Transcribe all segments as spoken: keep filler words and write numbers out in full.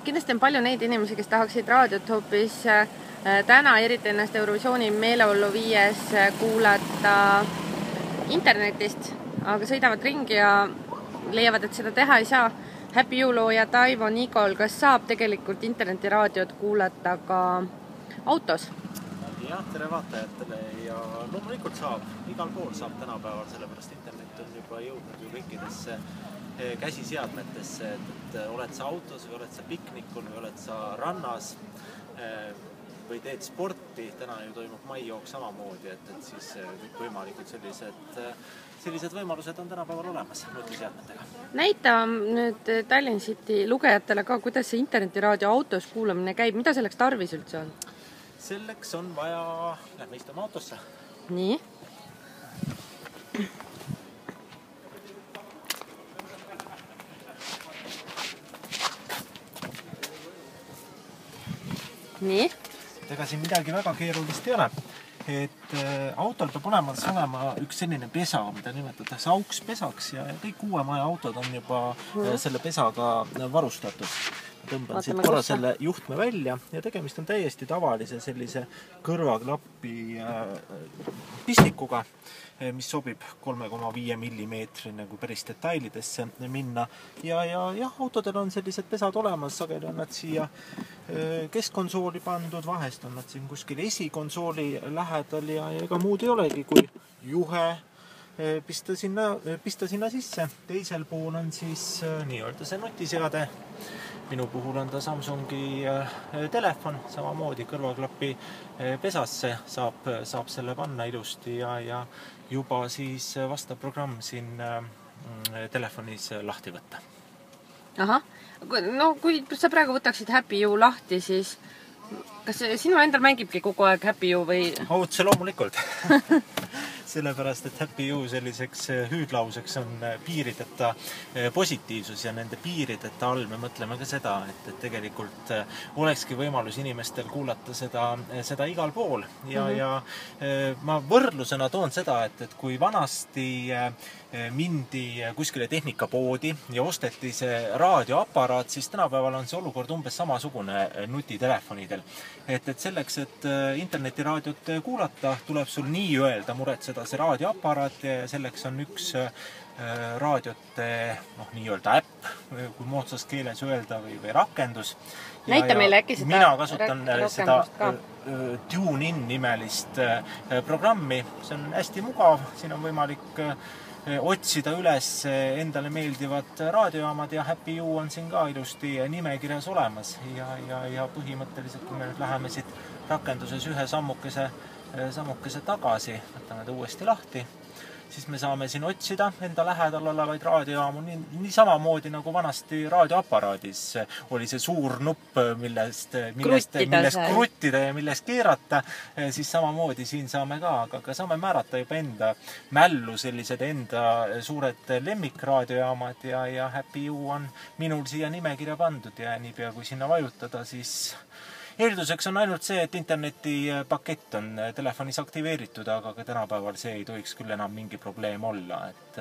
kindlasti on palju neid inimesi, kes tahaksid raadiot hoopis täna, eriti ennast Eurovisiooni meeleollu viies kuulata internetist, aga sõidavad ringi ja leiavad, et seda teha ei saa. Happy You looja Taivo Nigol, kas saab tegelikult internetiraadiot kuulata ka autos? Jah, tere vaatajatele ja loomulikult saab, igal pool saab tänapäeval, sellepärast internet on juba jõudnud ju kõikidesse käsiseadmetesse, et oled sa autos või oled sa piknikul või oled sa rannas või teed sporti, täna ju toimub maijooks samamoodi, et, et siis kõik võimalikud sellised, sellised võimalused on tänapäeval olemas nutiseadmetega. Näita nüüd Tallinn City lugejatele ka, kuidas see internetiraadio autos kuulamine käib, mida selleks tarvis üldse on? Selleks on vaja, lähme istume autosse. Nii. Nii. Ega siin midagi väga keerulist ei ole. Et autol peab olema, olema üks selline pesa, mida nimetatakse aukspesaks ja kõik uue maja autod on juba mm. selle pesaga varustatud. Tõmban siit korra selle juhtme välja ja tegemist on täiesti tavalise sellise kõrvaklappi pistikuga, mis sobib kolme koma viis millimeetrine, kui päris detailidesse minna. Ja, ja, ja autodel on sellised pesad olemas, sageli on nad siia keskkonsooli pandud, vahest on nad siin kuskil esikonsooli lähedal ja ega muud ei olegi, kui juhe pista sinna, pista sinna sisse. Teisel puhul on siis nii-öelda see nutiseade. Minu puhul on ta Samsungi telefon, samamoodi kõrvaklappi pesasse saab, saab selle panna ilusti ja, ja juba siis vastav programm siin telefonis lahti võtta. Aha, no kui sa praegu võtaksid Happy You lahti, siis kas sinu endal mängibki kogu aeg Happy You või? Otse loomulikult. Sellepärast, et Happy You selliseks hüüdlauseks on piirideta positiivsus ja nende piirideta all me mõtleme ka seda, et, et tegelikult olekski võimalus inimestel kuulata seda, seda igal pool. Ja, mm-hmm. ja ma võrdlusena toon seda, et, et kui vanasti mindi kuskile tehnikapoodi ja osteti see raadioaparaat, siis tänapäeval on see olukord umbes samasugune nutitelefonidel. Et, et selleks, et internetiraadiot kuulata, tuleb sul nii öelda muretseda see raadioaparaat ja selleks on üks raadiote noh, nii-öelda äpp, kui moodsas keeles öelda või, või rakendus. Näita ja, meile äkki seda mina kasutan seda TuneIn nimelist programmi. See on hästi mugav, siin on võimalik otsida üles endale meeldivad raadiojaamad ja Happy You on siin ka ilusti nimekirjas olemas ja, ja, ja põhimõtteliselt, kui me nüüd läheme siit rakenduses ühe sammukese, sammukese tagasi, võtame ta uuesti lahti, siis me saame siin otsida enda lähedal olevaid raadiojaamu nii, nii samamoodi nagu vanasti raadioaparaadis oli see suur nupp, millest, millest, millest kruttida ja millest keerata, siis samamoodi siin saame ka, aga ka saame määrata juba enda mällu sellised enda suured lemmikraadiojaamad ja, ja Happy You on minul siia nimekirja pandud ja niipea kui sinna vajutada, siis eelduseks on ainult see, et internetipakett on telefonis aktiveeritud, aga ka tänapäeval see ei tohiks küll enam mingi probleem olla. Et,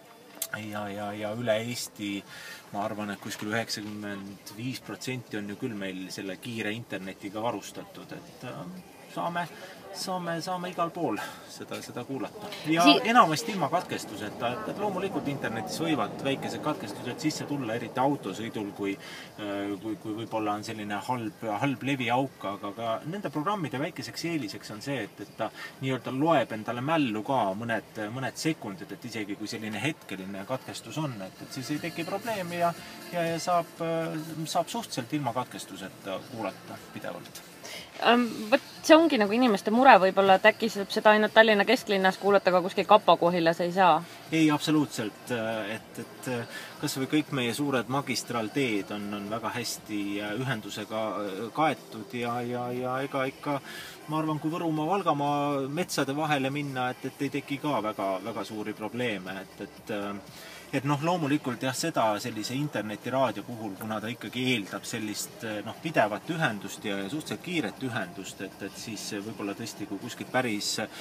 ja, ja, ja üle Eesti, ma arvan, et kuskil üheksakümmend viis protsenti on ju küll meil selle kiire internetiga varustatud, et saame, saame, saame igal pool seda, seda kuulata. Ja si enamasti ilma katkestuseta, et, et loomulikult internetis võivad väikesed katkestused sisse tulla, eriti autosõidul, kui, kui, kui võib-olla on selline halb, halb leviauk, aga ka nende programmide väikeseks eeliseks on see, et, et ta nii-öelda loeb endale mällu ka mõned, mõned sekundid, et isegi kui selline hetkeline katkestus on, et, et siis ei teki probleemi ja, ja, ja saab, saab suhteliselt ilma katkestuseta kuulata pidevalt. Võt, see ongi nagu inimeste mure võib-olla, et äkki saab seda ainult Tallinna kesklinnas kuulata, aga kuskil Kapakohilas ei saa? Ei, absoluutselt. Et, et kas või kõik meie suured magistraalteed on, on väga hästi ühendusega kaetud ja, ja, ja ega ikka, ma arvan, kui Võrumaa, Valgamaa metsade vahele minna, et, et ei teki ka väga, väga suuri probleeme, et, et Et noh, loomulikult jah, seda sellise internetiraadio puhul, kuna ta ikkagi eeldab sellist noh, pidevat ühendust ja suhteliselt kiiret ühendust, et, et siis võib-olla tõesti, kui kuskil päris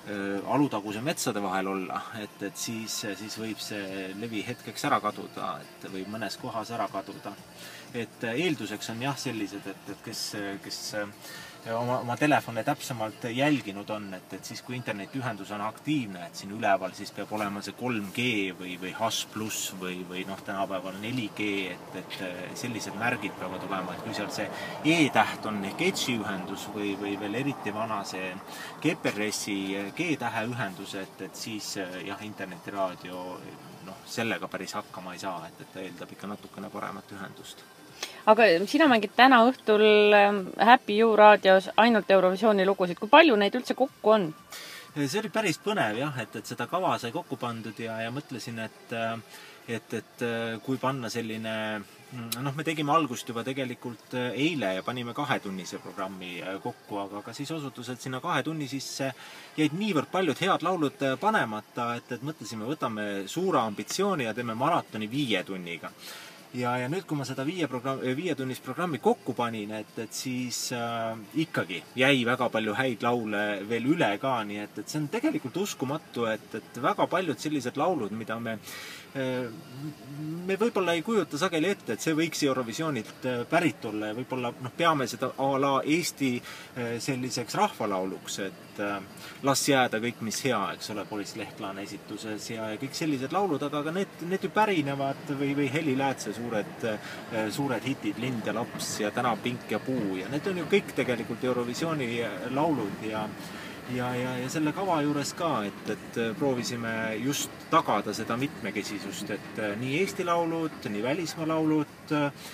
alutaguse metsade vahel olla, et, et siis, siis võib see levi hetkeks ära kaduda, et võib mõnes kohas ära kaduda. Et eelduseks on jah sellised, et, et kes, kes oma, oma telefone täpsemalt jälginud on, et, et siis kui internetiühendus on aktiivne, et siin üleval siis peab olema see kolm G või, või hash pluss või, või noh, tänapäeval neli G, et, et sellised märgid peavad olema, et kui seal see E-täht on ehk Edge'i ühendus või, või veel eriti vana see G P R S-i G-tähe ühendus, et, et siis jah, internetiraadio noh, sellega päris hakkama ei saa, et, et ta eeldab ikka natukene paremat ühendust. Aga sina mängid täna õhtul Happy You raadios ainult Eurovisiooni lugusid. Kui palju neid üldse kokku on? See oli päris põnev jah, et, et seda kava sai kokku pandud ja, ja mõtlesin, et, et, et kui panna selline, noh, me tegime algust juba tegelikult eile ja panime kahetunnise programmi kokku, aga ka siis osutus, et sinna kahe tunni sisse jäid niivõrd paljud head laulud panemata, et, et mõtlesime, võtame suure ambitsiooni ja teeme maratoni viie tunniga. Ja, ja nüüd, kui ma seda viie, program, viie tunnist programmi kokku panin, et, et siis äh, ikkagi jäi väga palju häid laule veel üle ka, nii et, et see on tegelikult uskumatu, et, et väga paljud sellised laulud, mida me äh, me võib-olla ei kujuta sageli ette, et see võiks Eurovisioonilt pärit olla ja võib-olla noh, peame seda a la Eesti äh, selliseks rahvalauluks, et äh, las jääda kõik, mis hea, eks ole, Boris Lehtlane esituses ja, ja kõik sellised laulud, aga need, need ju pärinevad või, või Heli Läätse suured, suured hitid, Lind ja laps ja Täna pink ja puu ja need on ju kõik tegelikult Eurovisiooni laulud ja ja, ja, ja selle kava juures ka, et, et proovisime just tagada seda mitmekesisust, et nii Eesti laulud, nii välismaa laulud,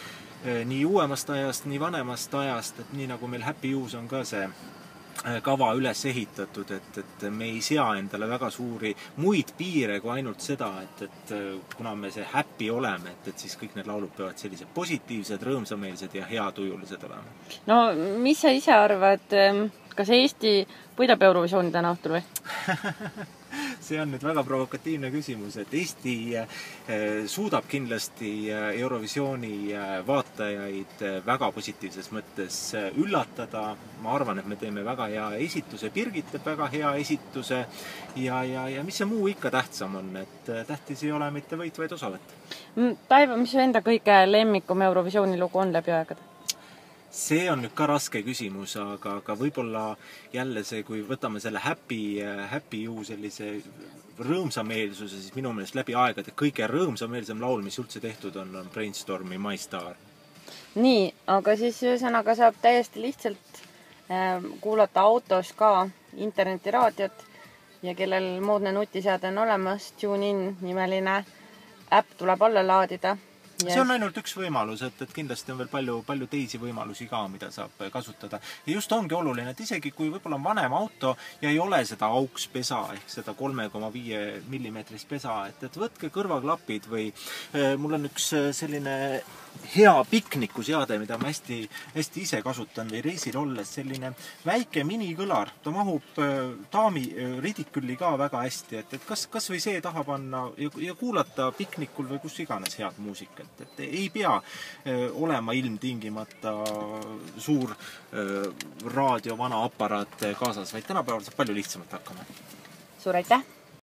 nii uuemast ajast, nii vanemast ajast, et nii nagu meil Happy You's on ka see kava üles ehitatud, et, et me ei sea endale väga suuri muid piire kui ainult seda, et, et kuna me see happy oleme, et, et siis kõik need laulud peavad sellised positiivsed, rõõmsameelsed ja heatujulised olema. No mis sa ise arvad, kas Eesti võidab Eurovisiooni täna õhtul või? See on nüüd väga provokatiivne küsimus, et Eesti suudab kindlasti Eurovisiooni vaatajaid väga positiivses mõttes üllatada. Ma arvan, et me teeme väga hea esituse, Birgit teeb väga hea esituse ja, ja, ja mis see muu ikka tähtsam on, et tähtis ei ole mitte võit, vaid osavõtt. Taivo, mis su enda kõige lemmikum Eurovisiooni lugu on läbi aegade? See on nüüd ka raske küsimus, aga, aga võib-olla jälle see, kui võtame selle Happy, Happy You sellise rõõmsameelsuse, siis minu meelest läbi aegade kõige rõõmsameelsem laul, mis üldse tehtud on, on Brainstormi My Star. Nii, aga siis ühesõnaga saab täiesti lihtsalt äh, kuulata autos ka internetiraadiot ja kellel moodne nutiseade on olemas, TuneIn nimeline äpp tuleb alla laadida. Yes. See on ainult üks võimalus, et, et kindlasti on veel palju, palju teisi võimalusi ka, mida saab kasutada. Ja just ongi oluline, et isegi kui võib-olla on vanem auto ja ei ole seda aukspesa ehk seda kolme koma viie millimeetrist pesa, et, et võtke kõrvaklapid või äh, mul on üks selline hea piknikuseade, mida ma hästi, hästi ise kasutan või reisil olles, selline väike minikõlar. Ta mahub äh, daami äh, ridikülli ka väga hästi, et, et kas, kas või see taha panna ja, ja kuulata piknikul või kus iganes head muusikat. Et ei pea öö, olema ilmtingimata suur öö, raadio, vana aparaat kaasas, vaid tänapäeval saab palju lihtsamalt hakkama. Suur aitäh!